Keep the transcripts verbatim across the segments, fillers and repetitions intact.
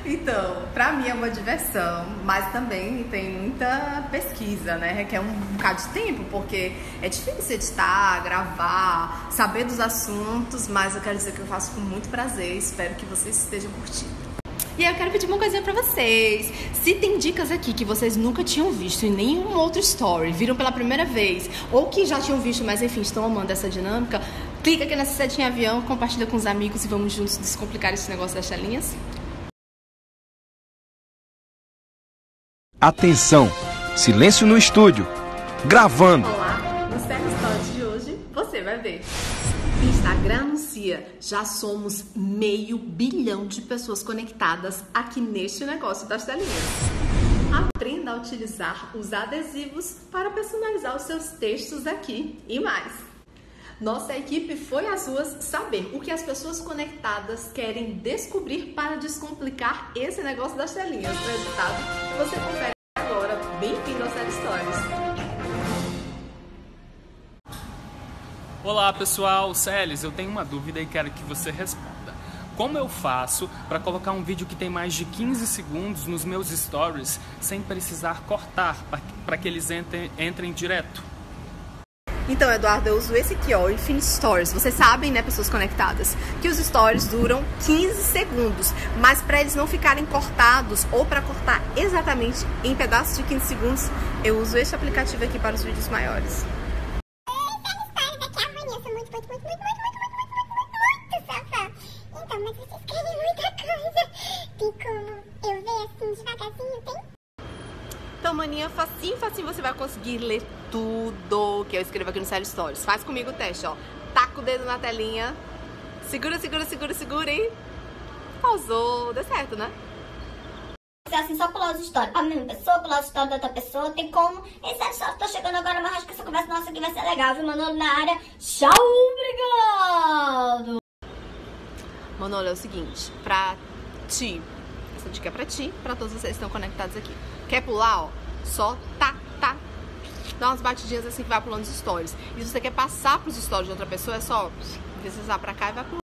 Então, pra mim é uma diversão, mas também tem muita pesquisa, né? Requer um bocado de tempo, porque é difícil editar, gravar, saber dos assuntos, mas eu quero dizer que eu faço com muito prazer e espero que vocês estejam curtindo. E aí eu quero pedir uma coisinha pra vocês. Se tem dicas aqui que vocês nunca tinham visto em nenhum outro story, viram pela primeira vez, ou que já tinham visto, mas enfim, estão amando essa dinâmica, clica aqui nessa setinha avião, compartilha com os amigos e vamos juntos descomplicar esse negócio das telinhas. Atenção! Silêncio no estúdio. Gravando. Olá, no Série Stories de hoje você vai ver. Instagram anuncia, já somos meio bilhão de pessoas conectadas aqui neste negócio das telinhas. Aprenda a utilizar os adesivos para personalizar os seus textos aqui e mais. Nossa equipe foi às ruas saber o que as pessoas conectadas querem descobrir para descomplicar esse negócio das telinhas. O resultado você confere agora. Bem-vindo ao Série Stories. Olá pessoal, Celes, eu tenho uma dúvida e quero que você responda. Como eu faço para colocar um vídeo que tem mais de quinze segundos nos meus stories sem precisar cortar para que eles entrem, entrem direto? Então, Eduardo, eu uso esse aqui, ó, o Infinity Stories. Vocês sabem, né, pessoas conectadas, que os stories duram quinze segundos, mas para eles não ficarem cortados ou para cortar exatamente em pedaços de quinze segundos, eu uso esse aplicativo aqui para os vídeos maiores. Então, mas vocês querem muita coisa. Tem como eu ver assim devagarzinho, tem? Então, maninha, facinho, facinho você vai conseguir ler tudo que eu escrevo aqui no Série Stories. Faz comigo o teste, ó. Taca o dedo na telinha. Segura, segura, segura, segura e... pausou. Deu certo, né? Se assim, só pular os stories. A mesma pessoa, pular os stories da outra pessoa. Tem como. Esse Série Stories tá chegando agora, mas acho que essa conversa nossa aqui vai ser legal, viu? Manolo na área. Tchau, obrigado! Manolo, é o seguinte, pra ti, essa dica é pra ti, pra todos vocês que estão conectados aqui. Quer pular, ó? Só tá, tá, dá umas batidinhas assim que vai pulando os stories. E se você quer passar pros stories de outra pessoa, é só deslizar pra cá e vai pulando.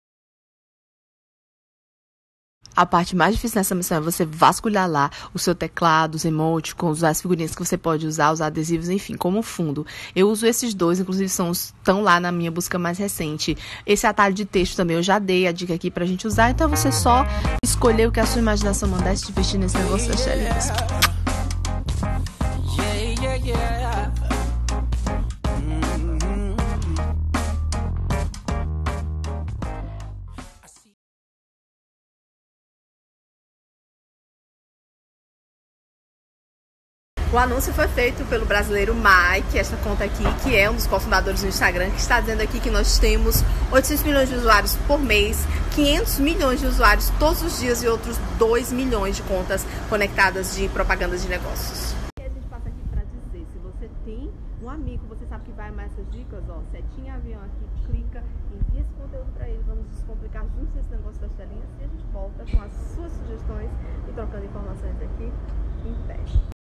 A parte mais difícil nessa missão é você vasculhar lá o seu teclado, os emoticons, as figurinhas que você pode usar, os adesivos, enfim, como fundo. Eu uso esses dois, inclusive são, estão lá na minha busca mais recente. Esse atalho de texto também eu já dei a dica aqui pra gente usar, então você só escolher o que a sua imaginação mandar e se divertir nesse negócio das telinhas. Yeah, yeah, yeah. O anúncio foi feito pelo brasileiro Mike, essa conta aqui, que é um dos cofundadores do Instagram, que está dizendo aqui que nós temos oitocentos milhões de usuários por mês, quinhentos milhões de usuários todos os dias e outros dois milhões de contas conectadas de propagandas de negócios. E a gente passa aqui para dizer, se você tem um amigo, você sabe que vai amar essas dicas, ó, setinha avião aqui, clica, envia esse conteúdo para ele, vamos descomplicar juntos esse negócio das telinhas e a gente volta com as suas sugestões e trocando informações aqui em pé.